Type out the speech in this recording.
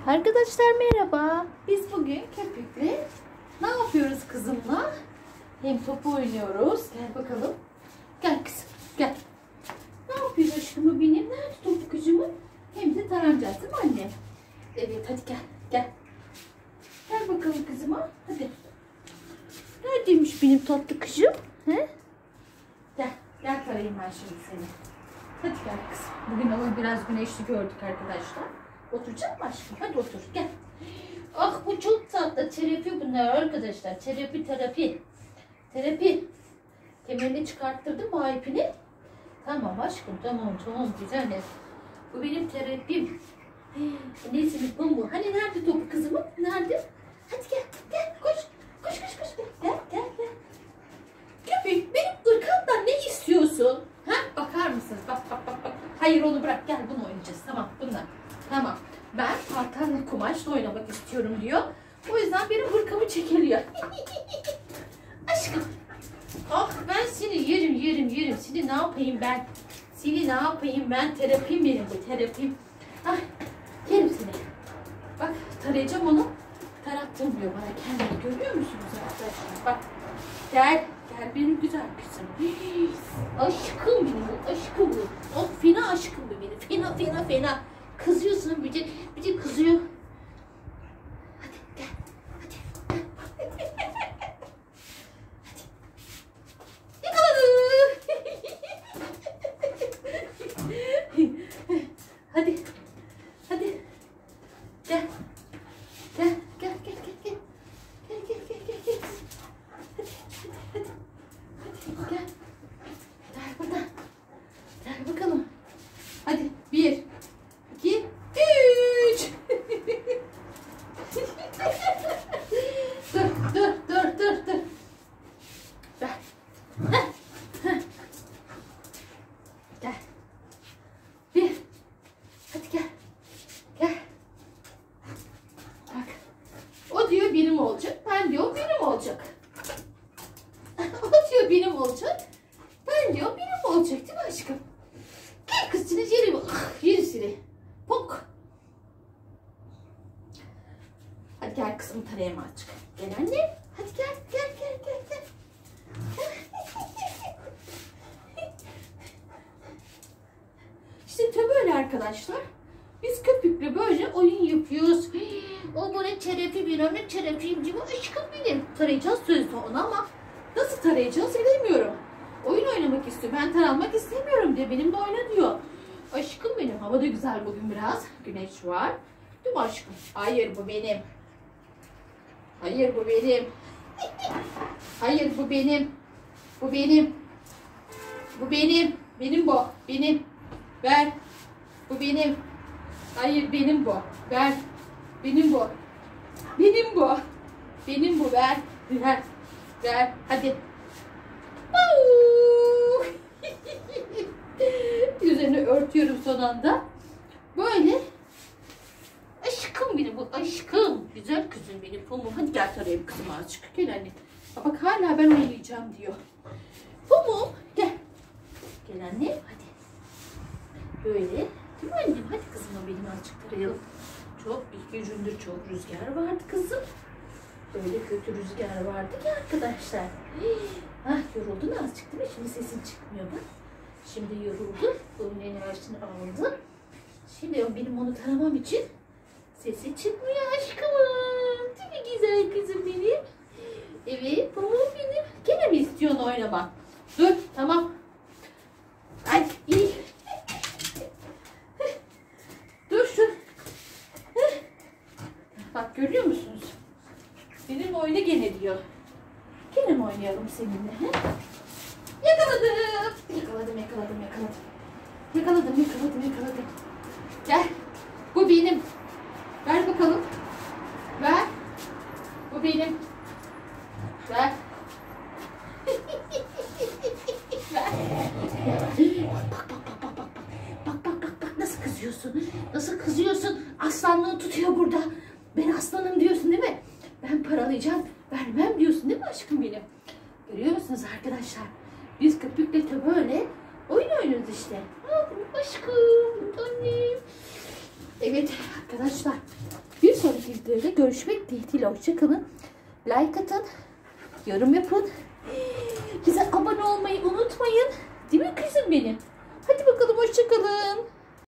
Arkadaşlar merhaba. Biz bugün Köpük'le ne yapıyoruz kızımla? Hem top oynuyoruz. Gel bakalım. Gel kızım gel. Ne yapıyoruz aşkım benim? Nerede topu kızımı? Hem de taranacağız değil mi anne? Evet hadi gel gel. Gel bakalım kızıma. Hadi. Neredeymiş benim tatlı kızım? He? Gel. Gel tarayayım ben şimdi seni. Hadi gel kızım. Bugün hava biraz güneşli gördük arkadaşlar. Oturacak mı aşkım? Hadi otur gel. Ah bu çok tatlı. Terapi bunlar arkadaşlar. Terapi. Kemerini çıkarttırdım mı ipini? Tamam aşkım tamam güzel. Bu benim terapim. Neyse bu mu? Hani nerede topu kızımın? Nerede? Hadi gel koş. Gel. Köpek benim ırkamdan ne istiyorsun? Ha? Bakar mısınız? Bak. Hayır onu bırak gel bunu oynayacağız. Tamam bunlar. Tamam. Ben tahtanla kumaşla oynamak istiyorum diyor. O yüzden benim hırkamı çekiliyor. Aşkım. Ah ben seni yerim. Seni ne yapayım ben? Terapim benim bu terapim. Ah yerim seni. Bak tarayacağım onu. Tarattırmıyor bana kendini. Görüyor musunuz arkadaşlar? Bak. Gel benim güzel kızım. Aşkım benim. Oh fena aşkım benim. Fena. Kızıyorsun bir de kızıyor. Hadi gel. Hadi. Yakaladım. Hadi. Gel. Hadi. Gel buradan. Gel bakalım. Hadi 1 2 3 Dur. Ver. Gel. 1 Hadi gel. Bak. O diyor benim olacak. Ben diyor benim olacak. O diyor benim olacak. Ben diyor benim olacak değil mi aşkım? Gel kızını yeri seni. Pok. Hadi gel kızım tarayama açık. Gel anne. Hadi gel. İşte böyle arkadaşlar. Biz Köpük'le böyle oyun yapıyoruz. O böyle terapi bir terapiyim diyor. Aşkım benim. Tarayacağız sözde onu ama nasıl tarayacağız bilemiyorum. Oyun oynamak istiyor. Ben taranmak istemiyorum diye. Benimle oyna diyor. Aşkım benim. Hava da güzel bugün biraz. Güneş var. Değil mi aşkım? Hayır bu benim. Hayır bu benim. Benim bu. Benim. Ver. Bu benim. Hayır benim bu. Ver. Benim bu. Ver. Hadi. Üzerine örtüyorum son anda. Böyle. Aşkım benim bu. Aşkım. Güzel kızım benim. Pamuk. Hadi gel tarayayım kızım azıcık. Gel anne. Bak hala ben oynayacağım diyor. Pamuk. Gel. Gel anne. Hadi. Böyle. Değil mi annem? Hadi kızım benim azıcık tarayalım. İlk gündür çok rüzgar vardı kızım. Böyle kötü rüzgar vardı ki arkadaşlar. Yoruldun azıcık değil mi? Şimdi sesin çıkmıyor bak. Şimdi yoruldu. Bunun enerjisini aldı. Şimdi benim onu taramam için sesi çıkmıyor aşkımım. Değil mi güzel kızım benim? Evet babam benim. Gene mi istiyorsun oynamak? Dur tamam. Ay iyi. Dur şu. Bak görüyor musunuz? Benim oyna gene diyor. Gene mi oynayalım seninle? He? Yakaladım. Gel. Bu benim. Ver bakalım. Ver. Bu benim. Ver. Ver. Bak nasıl kızıyorsun? Aslanlığı tutuyor burada. Ben aslanım diyorsun değil mi? Ben paralayacağım. Vermem diyorsun değil mi aşkım benim? Görüyor musunuz arkadaşlar? Biz Köpük'le de böyle oyun oynuyoruz işte. Aşkım, annem. Evet arkadaşlar Bir sonraki videoda görüşmek dileğiyle. Hoşçakalın. Like atın. Yorum yapın. Bize abone olmayı unutmayın. Değil mi kızım benim?